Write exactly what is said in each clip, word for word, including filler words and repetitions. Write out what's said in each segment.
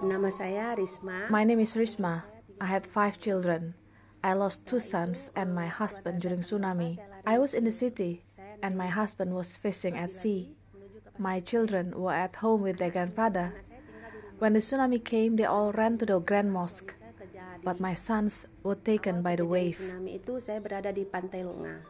Nama saya Risma. My name is Risma. I had five children. I lost two sons and my husband during tsunami. I was in the city and my husband was fishing at sea. My children were at home with their grandfather. When the tsunami came, they all ran to the Grand Mosque. But my sons were taken by the wave. Tsunami itu saya berada di Pantai Lunga.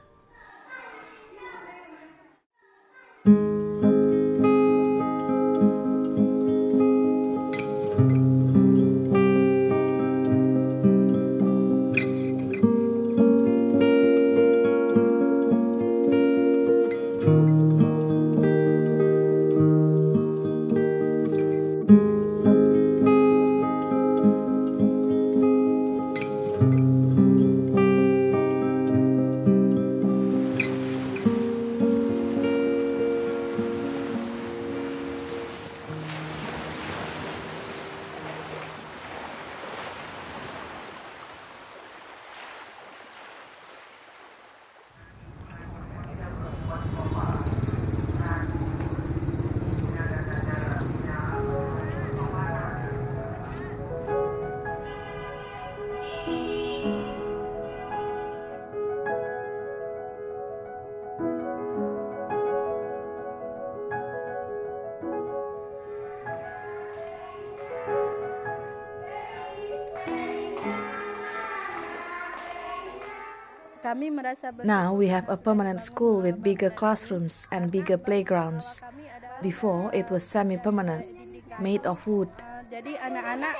Now we have a permanent school with bigger classrooms and bigger playgrounds. Before it was semi-permanent, made of wood. Jadi anak-anak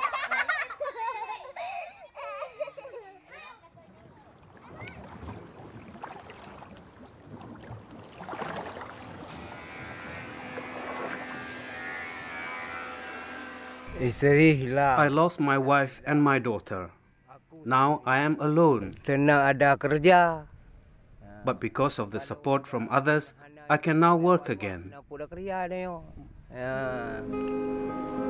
I lost my wife and my daughter. Now I am alone. Senang ada kerja. But because of the support from others, I can now work again. Aku dah kerja dah. Ya.